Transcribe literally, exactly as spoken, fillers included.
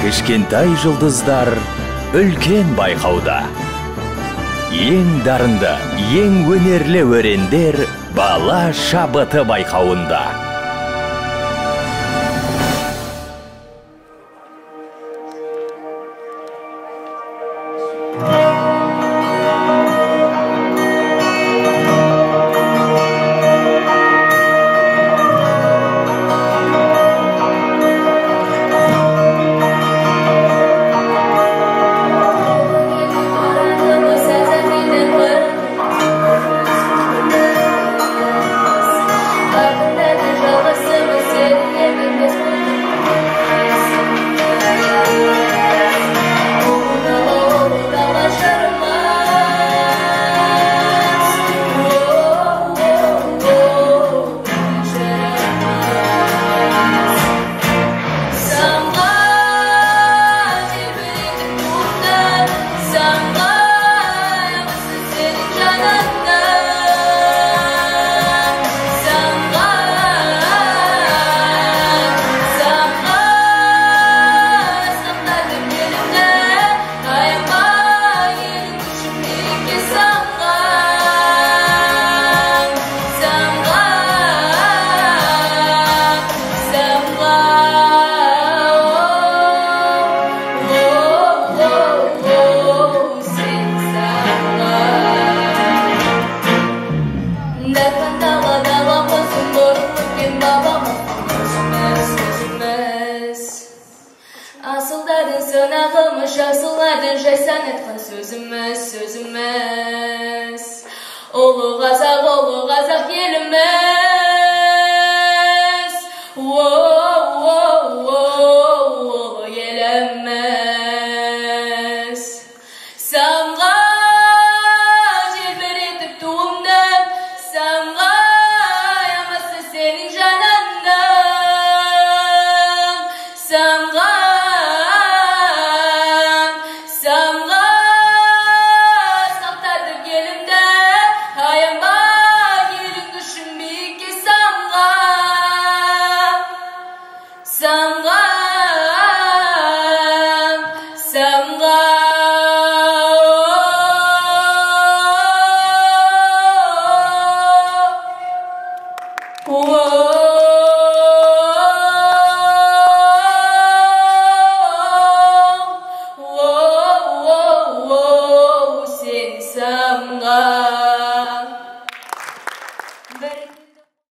Кішкентай жұлдыздар үлкен байқауда. Ең дарынды, ең өнерлі өрендер бала шабыты байқауында. Асылдардың сынағымыз, жақсылардың жайсан айтқан сөзіміз, сөзіміз. Ұлы қазақ, ұлы қазақ еліміз. Ұлы еліміз. Самға желбіретіп туымдан, самға аямасы сенің жаныңнан. Самға Самға, самға, о